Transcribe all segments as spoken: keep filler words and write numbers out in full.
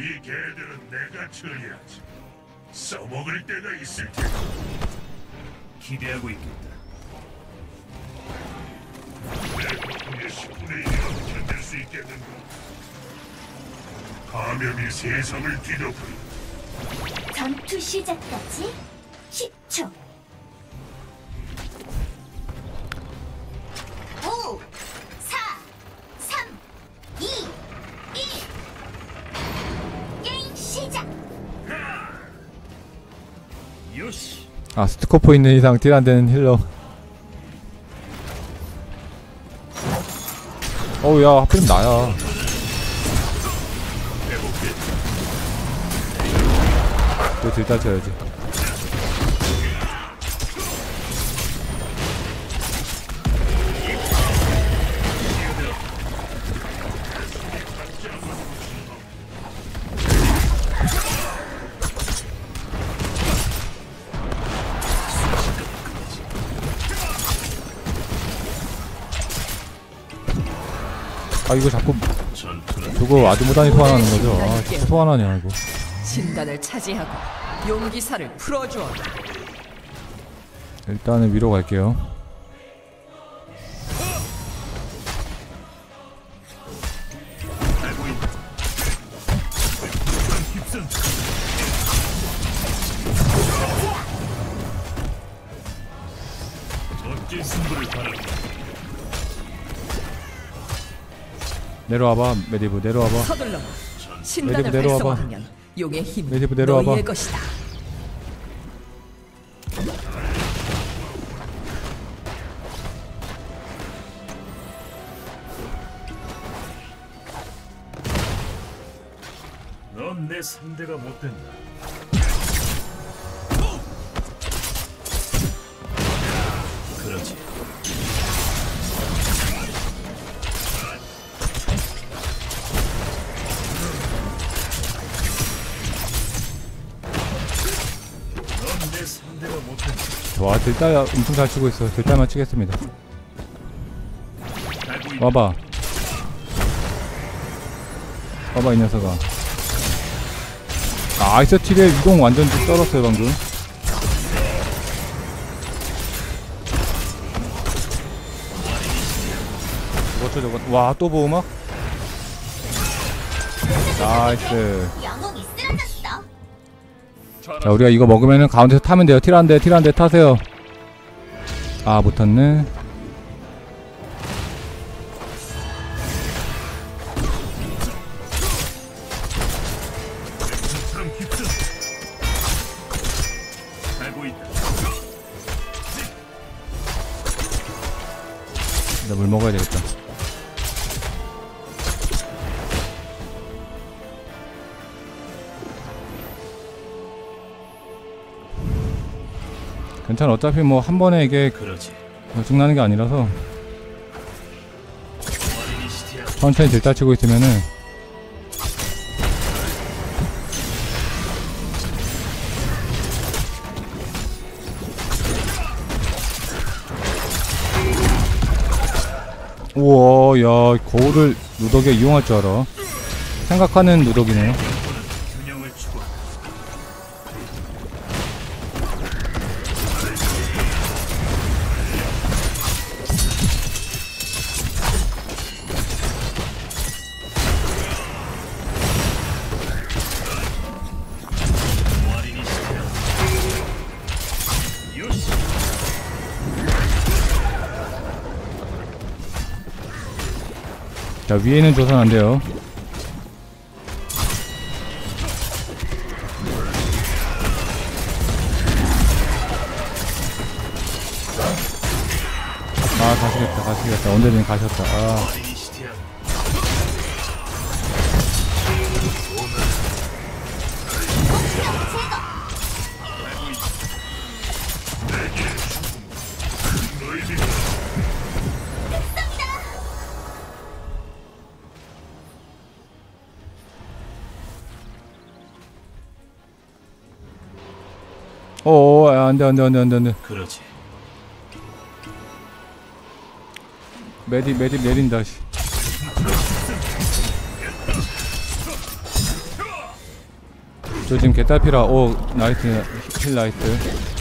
이 개들은 내가 처리하지. 써먹을 때가 있을 테니. 기대하고 있겠다. 내 고통의 십분의 일이라도 견딜 수 있겠는가? 감염이 세상을 뒤덮은 전투 시작까지 십 초. 오, 사, 삼, 이, 일. 게임 시작. 요시. 아, 스코프 있는 이상 딜 안 되는 힐러. 어우, 야, 하필이면 나야. 또 딜 따져야지. 아, 이거 자꾸 저거 아주무단이 소환하는 거죠? 아, 자꾸 소환하냐 이거. 진단을 차지하고 용기사를 풀어줘. 일단은 위로 갈게요. 멋진 승부를 바랍니다. 내려와봐, 메디브 내려와봐. 서둘러. 신단을 메디브 내려와봐. 활성화하면 용의 힘은 메디브 내려와봐. 너희의 것이다. 넌 내 상대가 못 된다. 그렇지. 넌 내 상대가 못 된다. 와, 딜따 엄청 잘 치고 있어. 딜따만 치겠습니다. 알고 있다. 와봐. 와봐, 이 녀석아. 아, 아이서틸의 이동 완전 쩔었어요 방금. 뭐죠 저거? 와, 또 보호막? 나이스. 영웅이 쓰러졌어. 자, 우리가 이거 먹으면은 가운데서 타면 돼요. 틸한데 틸한데 타세요. 아, 못 탔네. 참 깊은. 알고 있다. 나 물 먹어야 되겠다. 괜찮아. 어차피 뭐 한 번에 이게 그렇지. 죽나는 게 아니라서 어린이 시티야. 천천히 딜따 치고 있으면은 우와, 야, 거울을 누더기에 이용할 줄 알아. 생각하는 누더기네요. 균형을 추구. 어린이 시티야. 요시. 자, 위에는 줘선 안 돼요. 아, 가시겠다, 가시겠다. 언제든 가셨다. 아, 어린이 시티야. 어, 어, 안 돼, 안 돼, 안 돼, 안 돼, 안 돼. 그렇지. 메디, 메디 내린다, 씨. 저 지금 개딸피라. 오 나이트 힐 나이트.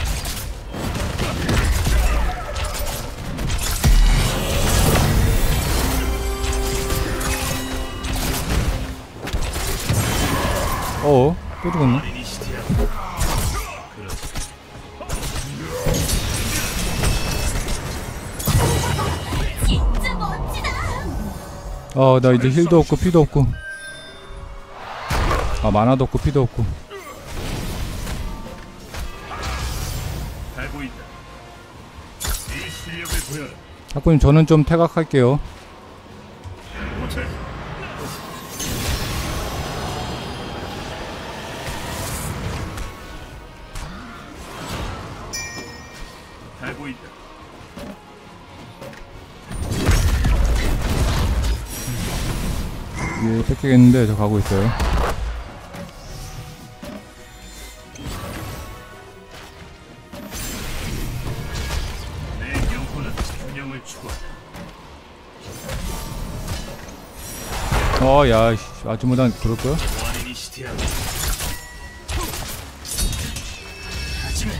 어? 또 죽었네. 진짜 멋지다. 어, 나 이제 힐도 없고 피도 없고. 아, 만화도 없고 피도 없고. 가고 있다. 이 실력을 보여라. 학구님 저는 좀 퇴각할게요. 못해. 가고 있다. 예, 뺏기겠는데 저 가고 있어요. 내 영혼은 균형을 추구한다. 어, 야, 씨, 아주무단 그럴 거야? 완인이 시티하고. 하지만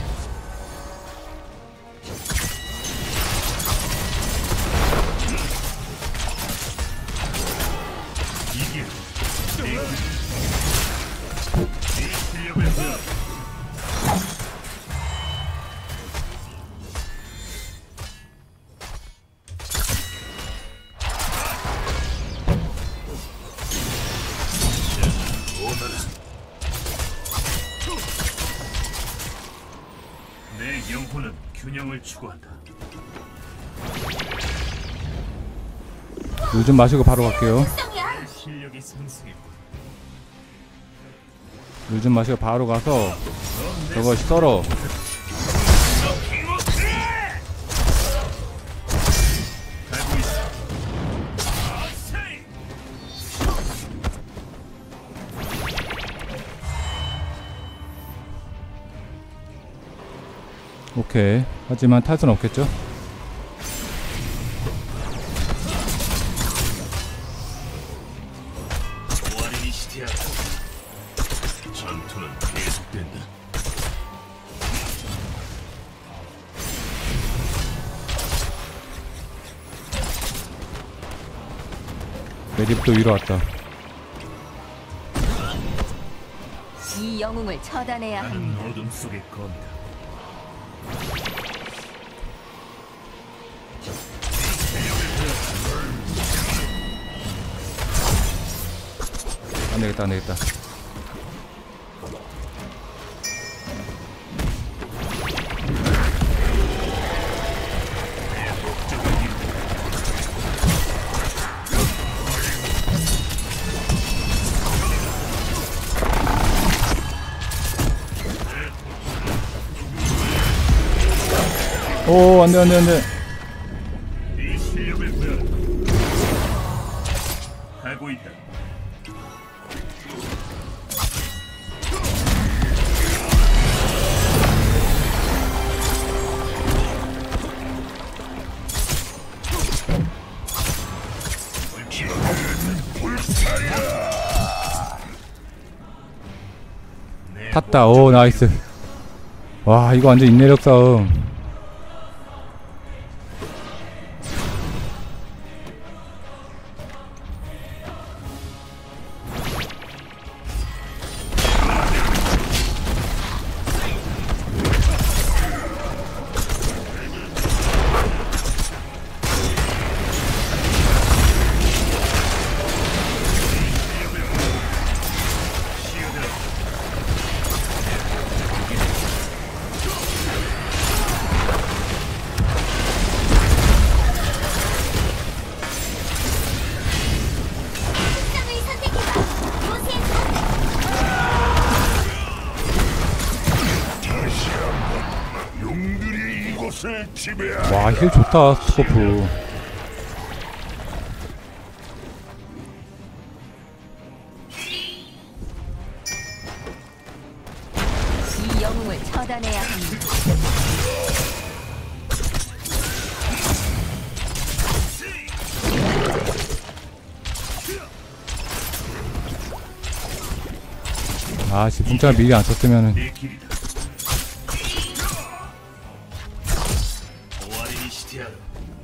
이게 내 네 실력을 보여라. 내 영혼은 균형을 추구한다. 물 좀 마시고 바로 갈게요. 성이야. 내 실력이 상승했고 물 좀 마시고 바로 가서 저거 썰어. 가고 있어. 오케이. 하지만 탈 수는 없겠죠? 완인이 시티하고 전투는 계속된다. 내 집도 위로 왔다. 이 영웅을 처단해야 나는 어둠 속의 검이다. 안되겠다 안되겠다. 오 안돼 안돼 안돼. 네 실력을 보여라. 가고 있다. 탔다. 오 나이스. 와 이거 완전 인내력 싸움. 특성을 선택해봐. 요새 용들이 이곳을 지배하. 와 힐 좋다 스코프. 이 영웅을 처단해야 합니다. 아, 지붕장 미리 안 썼으면은. 내 길이다. 오아리니 시티아르.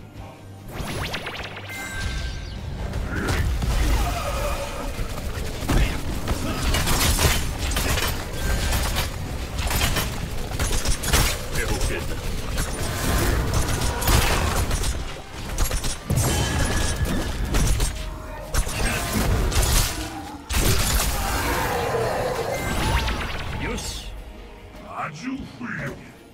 회복된다. 요시. 아주 훌륭해.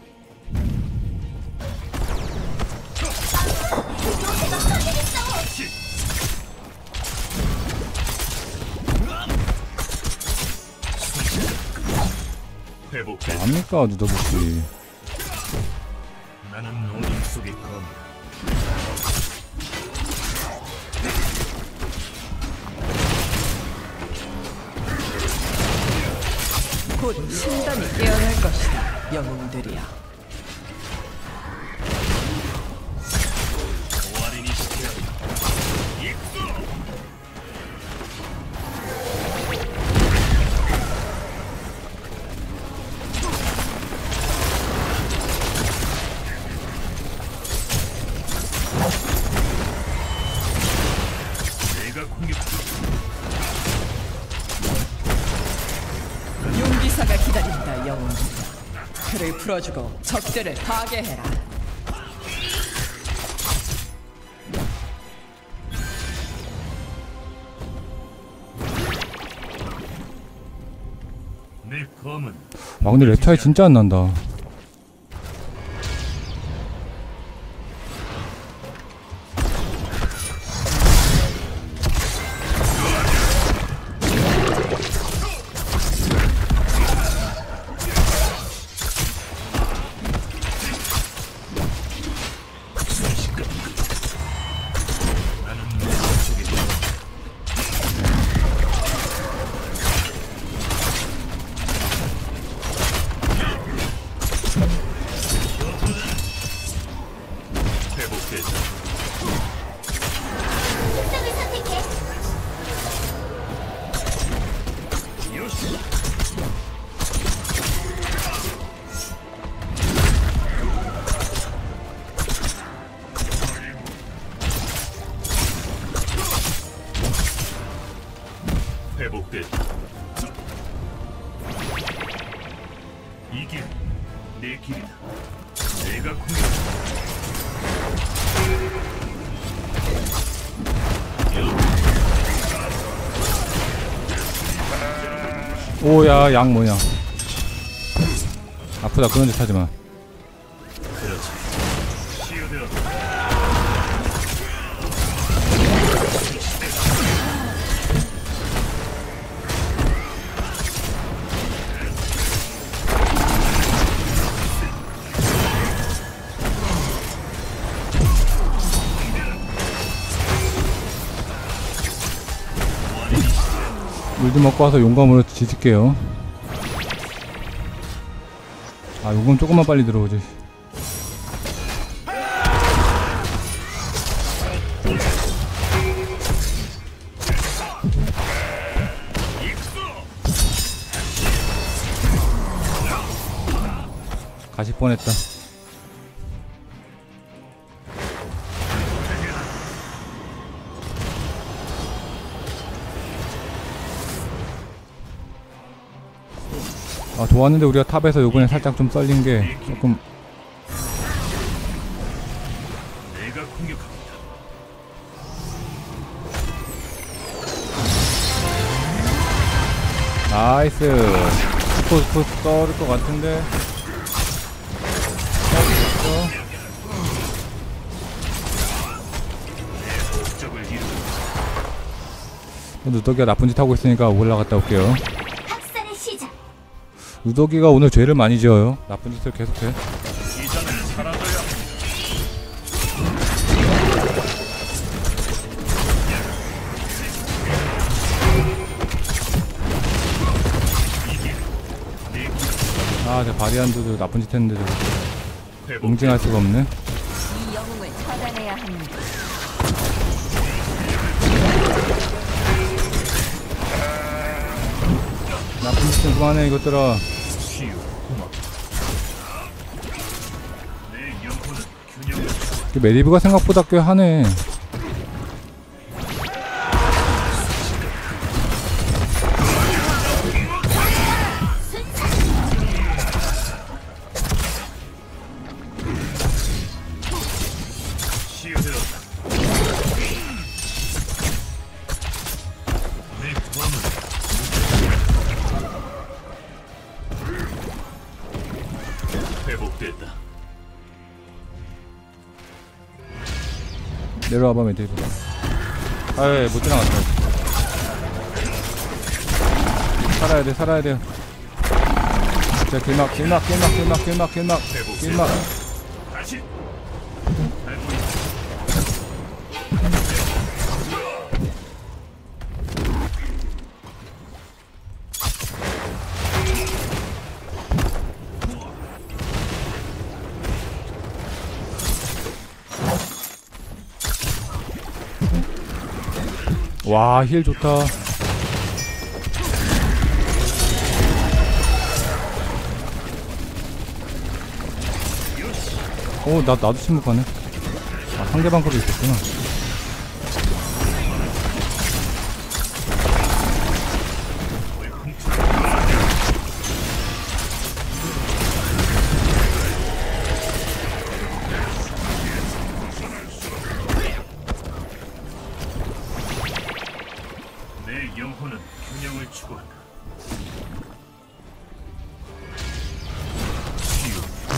회복된다. 뭐합니까, 누더부씨. 나는 어둠 속의 검. 곧 신단이 깨어날 것이다. 영웅들이야. 오아리니 시티아르. 익수. 내가 공격한다. 용기사가 기다린다. 영웅들이야. 그를 풀어주고 적들을 파괴해라. 내 검은 아, 근데 레타이 진짜 안 난다. 나는 어둠 속의 검. 회복된다. 특성을 선택해. 요시. 회복됐다. 이게 내 길이다. 내가 공격한다. 오야, 양 뭐냐. 아프다, 그런 짓 하지 마. 그렇지. 치유되었다. 물 좀 먹고 와서 용감으로 지질게요. 아, 요금 조금만 빨리 들어오지. 가실 뻔했다. 아, 좋았는데 우리가 탑에서 요번에 살짝 좀 썰린 게 조금. 내가 공격합니다. 나이스. 스포 스포 썰을 것 같은데. 목적을 이루고 누더기가 나쁜 짓 하고 있으니까 올라갔다 올게요. 학살의 시작. 누더기가 오늘 죄를 많이 지어요. 나쁜 짓을 계속해. 이전을 사라져야 합니다. 아, 저 바리안드도 나쁜 짓 했는데도 회복. 응징할 수가 없네. 이 영웅을 처단해야 합니다. 나쁜 짓 좀 그만해 이것들아. 치유 고맙다. 내 영혼은 균형을 이 메디브가 생각보다 꽤 하네. 치유되었다. 내 구원은 회복됐다. 내려와봐 메디브. 아예 못 지나갔다. 살아야 돼 살아야 돼. 자 길막 길막 길막 길막 길막 길막 길막. 다시 알고 있다. 와 힐 좋다. 오 나 나도 침묵하네. 아 상대방 거도 있었구나. 내 영혼은 균형을 추구한다. 치유.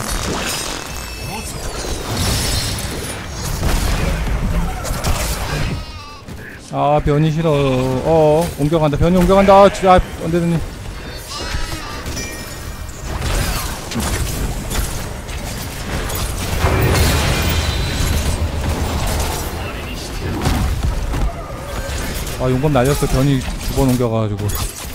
아 변이 싫어. 어 옮겨간다. 변이 옮겨간다. 아, 진짜 언제든지. 아 용검 날렸어. 변이 두 번 옮겨가가지고.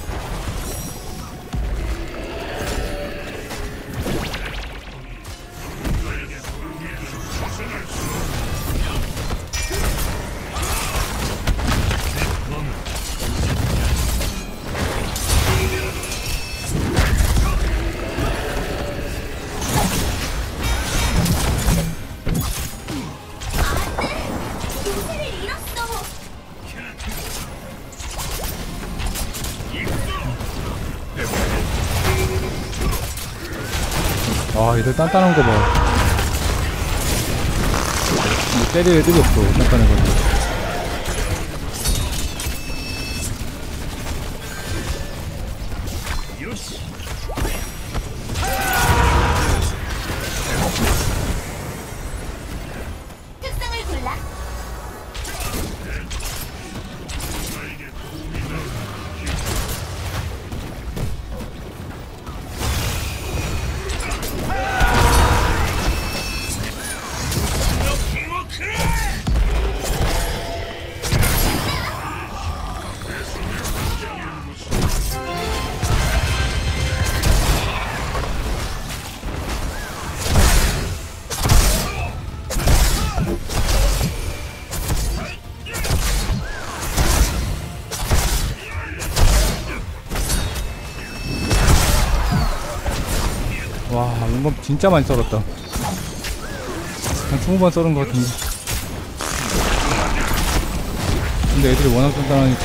기세를 잃었어. 아 얘들 단단한 거 봐. 뭐 때릴 애들이 없어. 단단해가지고. 요시. 특성을 골라. 와 용검 진짜 많이 썰었다. 한 스무 번 썰은 것 같은데. 근데 애들이 워낙 단단하니까.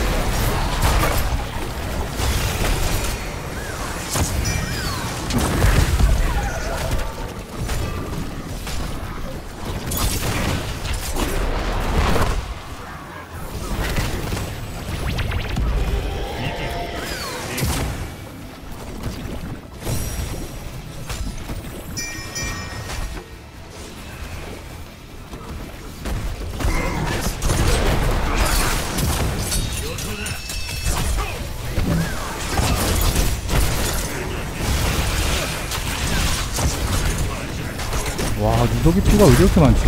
와 누더기 피가 왜 이렇게 많지?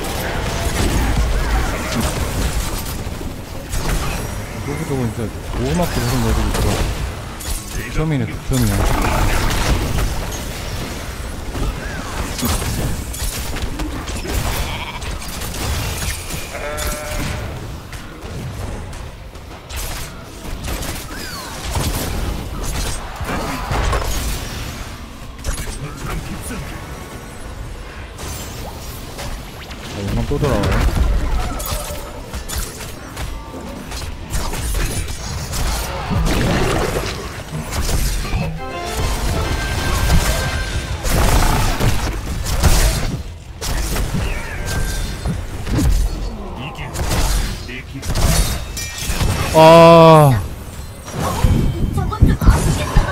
누더기 저거 진짜 오막도 무슨 애들이 있어. 처음이네 처음이야. 또 돌아와요. 이게 내 기. 아, 저것 좀 아프겠다.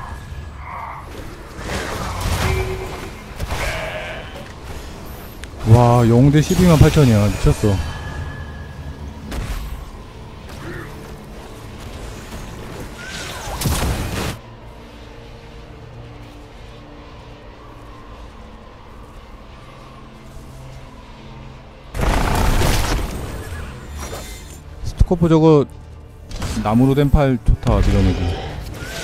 와, 영 대 십이만 팔천이야. 미쳤어. 스코프 저거 나무로 된 팔 좋다. 밀어내기.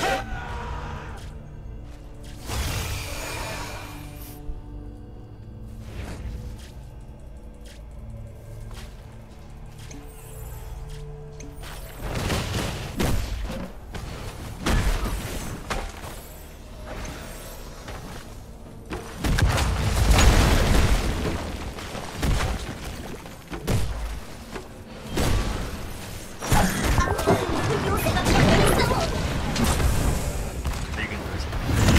요새가 걸렸어. 내게 가자.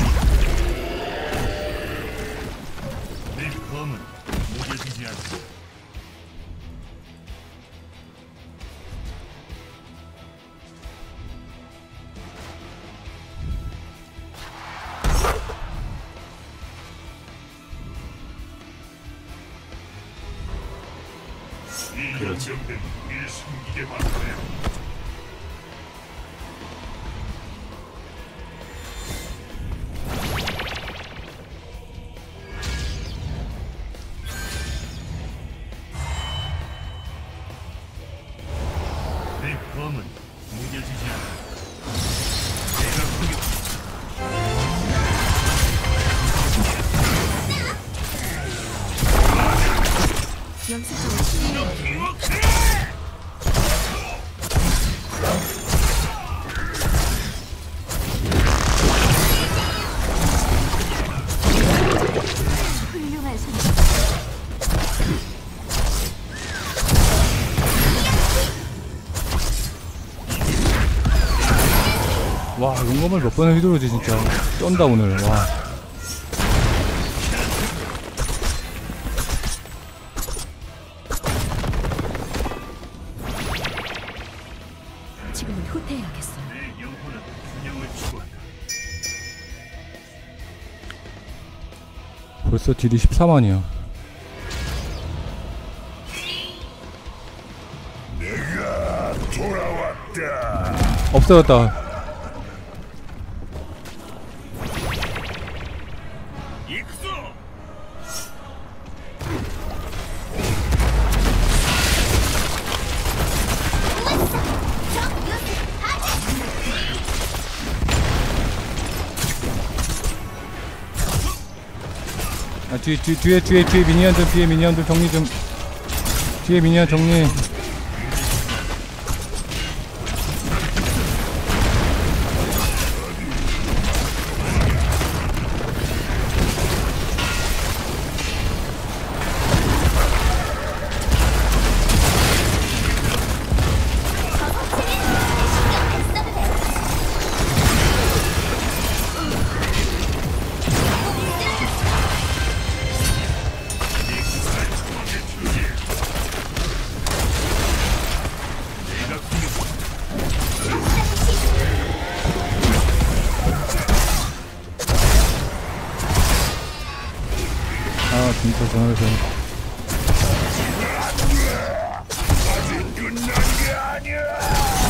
내 검은 무뎌지지 않는다. 이 연정된 일 숨기게 만들어야 내 검은 무뎌지지 않는다. 내가 공격. 훌륭한 선택. 와, 용검을 몇 번을 휘두르지 진짜. 쩐다 오늘. 와. 지금은 후퇴해야겠어. 내 영혼은 균형을 추구한다. 벌써 딜이 십사만이야. 내가 돌아왔다. 없어졌다. 익수! 아, 뒤, 뒤, 뒤에, 뒤에, 뒤에 미니언들, 뒤에 미니언들 정리 좀. 뒤에 미니언 정리. 아, 진짜 전화해서. 끝난 게 아니야.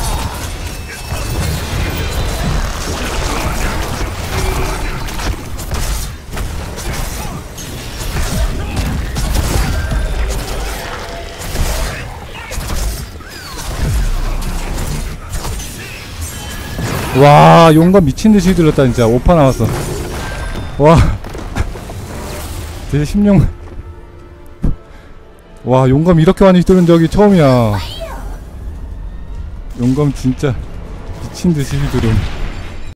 와, 용감 미친듯이 들렸다 진짜. 오 파 나왔어. 와, 되게 십육. 와, 용감 이렇게 많이 휘두른 적이 처음이야. 용감 진짜 미친듯이 휘두름.